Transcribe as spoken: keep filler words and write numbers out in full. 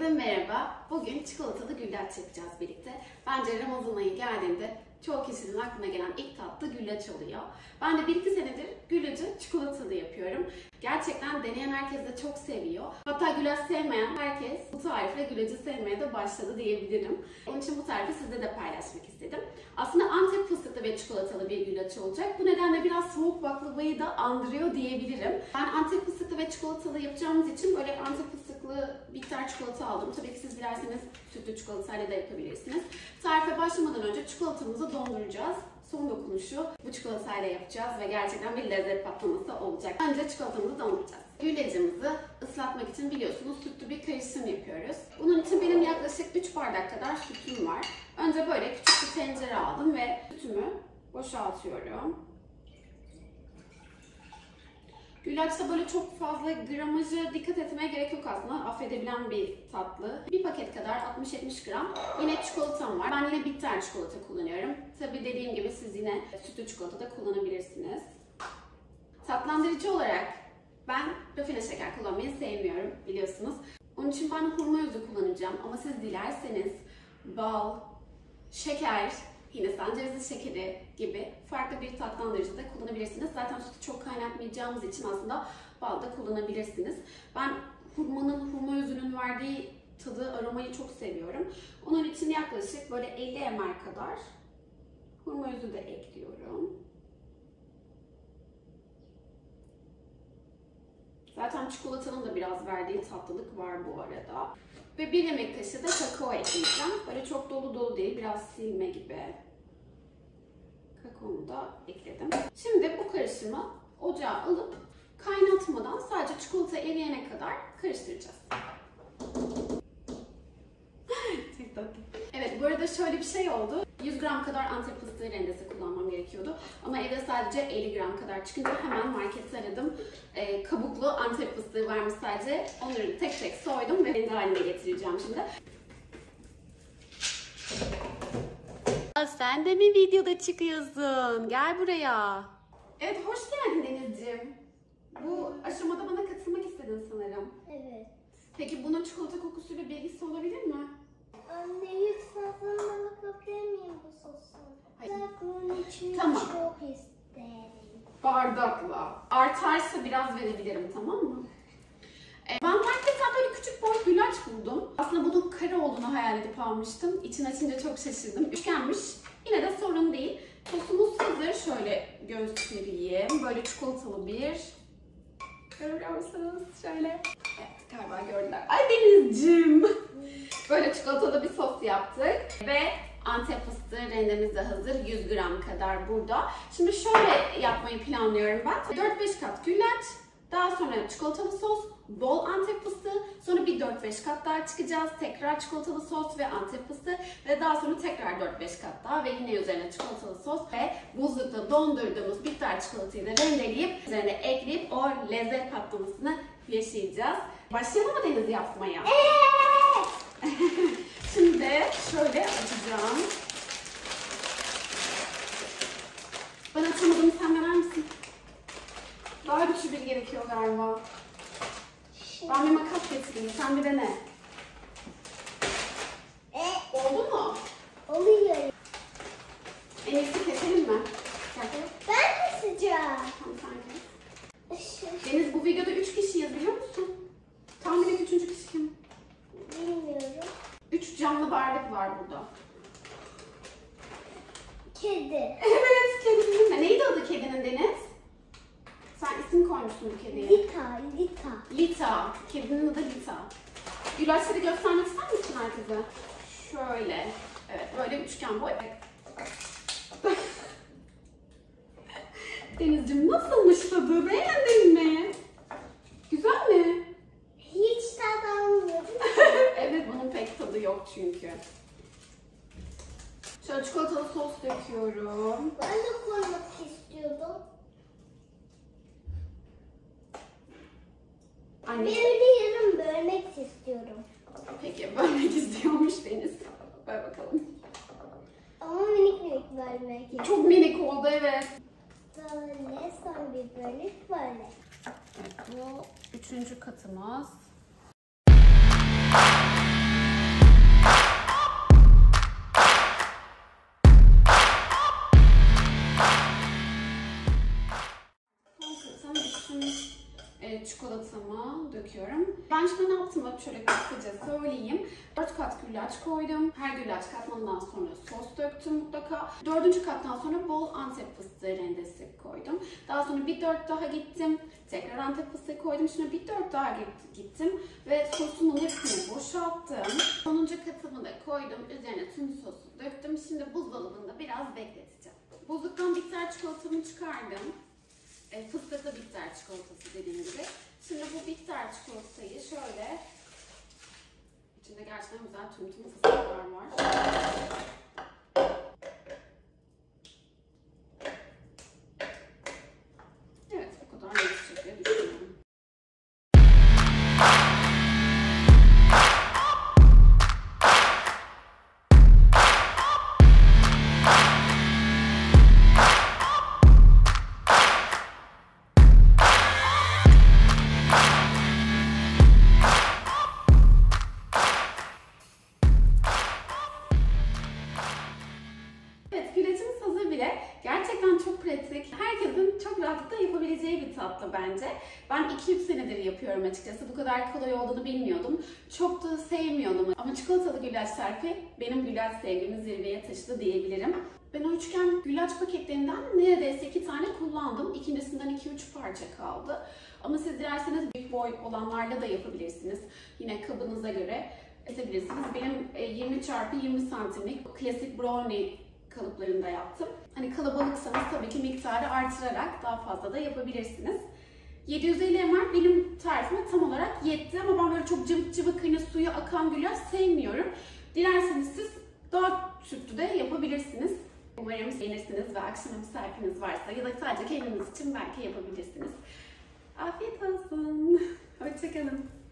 Herkese merhaba. Bugün çikolatalı güllaç yapacağız birlikte. Bence Ramazan ayı geldiğinde çoğu kişinin aklına gelen ilk tatlı güllaç oluyor. Ben de bir iki senedir güllacı çikolatalı yapıyorum. Gerçekten deneyen herkes de çok seviyor. Hatta güllaç sevmeyen herkes bu tarifle güllacı sevmeye de başladı diyebilirim. Onun için bu tarifi sizle de paylaşmak istedim. Aslında Antep fıstıklı ve çikolatalı bir güllaç olacak. Bu nedenle biraz soğuk baklavayı da andırıyor diyebilirim. Ben Antep fıstıklı ve çikolatalı yapacağımız için böyle Antep fıstıklı bitter çikolata aldım. Tabii ki siz dilerseniz sütlü çikolatayla da yapabilirsiniz. Tarife başlamadan önce çikolatamızı donduracağız. Son dokunuşu bu çikolatayla yapacağız ve gerçekten bir lezzet patlaması olacak. Önce çikolatamızı donduracağız. Güllacımızı ıslatmak için biliyorsunuz sütlü bir karışım yapıyoruz. Bunun için benim yaklaşık üç bardak kadar sütüm var. Önce böyle küçük bir tencere aldım ve sütümü boşaltıyorum. Güllaçta böyle çok fazla gramajı dikkat etmeye gerek yok aslında. Affedebilen bir tatlı. Bir paket kadar altmış yetmiş gram yine çikolatam var. Ben yine bitter çikolata kullanıyorum. Tabii dediğim gibi siz yine sütlü çikolata da kullanabilirsiniz. Tatlandırıcı olarak ben rafine şeker kullanmayı sevmiyorum biliyorsunuz. Onun için ben hurma özü kullanacağım ama siz dilerseniz bal, şeker, Hindistan cevizi şekeri gibi farklı bir tatlandırıcı da kullanabilirsiniz. Zaten sütü çok kaynatmayacağımız için aslında bal da kullanabilirsiniz. Ben hurmanın, hurma özünün verdiği tadı, aromayı çok seviyorum. Onun için yaklaşık böyle elli mililitre kadar hurma özü de ekliyorum. Zaten çikolatanın da biraz verdiği tatlılık var bu arada. Ve bir yemek kaşığı da kakao ekleyeceğim. Böyle çok dolu dolu değil, biraz silme gibi. Kakaomu da ekledim. Şimdi bu karışımı ocağa alıp kaynatmadan sadece çikolata eriyene kadar karıştıracağız. Evet, bu arada şöyle bir şey oldu. yüz gram kadar Antep fıstığı rendesi kullanmam gerekiyordu. Ama evde sadece elli gram kadar çıkınca hemen marketi aradım. E, kabuklu Antep fıstığı varmış sadece. Onları tek tek soydum ve rende haline getireceğim şimdi. Sen de mi videoda çıkıyorsun? Gel buraya. Evet, hoş geldin Denizciğim. Bu aşamada bana katılmak istedin sanırım. Evet. Peki bunun çikolata kokusuyla bir ilgisi olabilir mi? Anne lütfen sana bakabilir miyim bu sosu? Bunun içini Tamam. çok isterim. Bardakla. Artarsa biraz verebilirim, tamam mı? Ee, ben marketten böyle küçük boy güllaç buldum. Aslında bunun kare olduğunu hayal edip almıştım. İçini açınca çok şaşırdım. Üçgenmiş. Yine de sorun değil. Sosumuz hazır. Şöyle göstereyim. Böyle çikolatalı bir. Görüyor musunuz? Şöyle. Evet, galiba gördüler. Ay Denizciğim. Böyle çikolatalı bir sos yaptık. Ve Antep fıstığı rendemiz de hazır. yüz gram kadar burada. Şimdi şöyle yapmayı planlıyorum ben. dört beş kat güllaç. Daha sonra çikolatalı sos, bol Antep fıstığı. Sonra bir dört beş kat daha çıkacağız. Tekrar çikolatalı sos ve Antep fıstığı. Ve daha sonra tekrar dört beş kat daha. Ve yine üzerine çikolatalı sos ve buzlukta dondurduğumuz bitter çikolatayı da rendeleyip üzerine ekleyip o lezzet patlamasını yaşayacağız. Başlayalım mı Deniz yapmaya? Evet. Şimdi şöyle açacağım. Ben açamadım, sen dener misin? Daha güçlü bir gerekiyor galiba. Ben bir makas getireyim, sen bir dene. E, Oldu mu? oluyor. En iyisi keselim mi? Gel. Ben keseceğim. Tamam, sen kes. Deniz, bu videoda üç kişiyiz biliyor musun? Tahmin et üçüncü kişi kim? Bilmiyorum. Üç canlı varlık var burada. Kedi. Evet, kedinin de. Neydi adı kedinin Deniz? Sen isim koymuşsun bu kediye. Lita, Lita. Lita. Kedinin adı Lita. Güllaçları göstermek ister misin herkese? Şöyle. Evet, böyle üçgen boy. Denizciğim, nasılmış tadı? Beğendin mi? Güzel mi? Hiç tat almıyorum. Evet, bunun pek tadı yok çünkü. Şöyle çikolatalı sos döküyorum. Ben de koymak istiyordum. Anne. Bir de yarım bölmek istiyorum. Peki, bölmek istiyormuş Deniz. Ver bakalım. Ama minik minik bölmek istiyorum. Çok minik oldu, evet. Böyle son bir bölük böyle. Evet, bu üçüncü katımız. yaptığımı şöyle kısaca söyleyeyim. dört kat güllaç koydum. Her güllaç katmanından sonra sos döktüm mutlaka. dördüncü kattan sonra bol Antep fıstığı rendesi koydum. Daha sonra bir dört daha gittim. Tekrar Antep fıstığı koydum. Şimdi bir dört daha gittim ve sosumun hepsini boşalttım. sonuncu katımı da koydum. Üzerine tüm sosu döktüm. Şimdi buzdolabında biraz bekleteceğim. Buzluktan bitter çikolatamı çıkardım. E, fıstıklı bitter çikolatası dediğim gibi. Şimdi bu bitter çikolatayı şöyle, içinde gerçekten güzel tüm tüm fıstıklar var. Evet, bu kadar yarışacak diye düşünüyorum. Evet, güllacımız hazır bile. Gerçekten çok pratik. Herkesin çok rahatlıkla yapabileceği bir tatlı bence. Ben iki üç senedir yapıyorum açıkçası. Bu kadar kolay olduğunu bilmiyordum. Çok da sevmiyordum. Ama çikolatalı güllaç tarifi benim güllaç sevgimi zirveye taşıdı diyebilirim. Ben o üçgen güllaç paketlerinden neredeyse iki tane kullandım. İkincisinden iki üç parça kaldı. Ama siz dilerseniz büyük boy olanlarla da yapabilirsiniz. Yine kabınıza göre edebilirsiniz. Benim yirmi çarpı yirmi santimlik klasik brownie kalıplarında yaptım. Hani kalabalıksanız tabii ki miktarı artırarak daha fazla da yapabilirsiniz. yedi yüz elli mililitre benim tarifime tam olarak yetti ama ben böyle çok cıvık cıvık hani suyu akan güllaç sevmiyorum. Dilerseniz siz daha sütlü de yapabilirsiniz. Umarım beğenirsiniz ve akşam misafiriniz varsa ya da sadece kendiniz için belki yapabilirsiniz. Afiyet olsun. Hoşçakalın.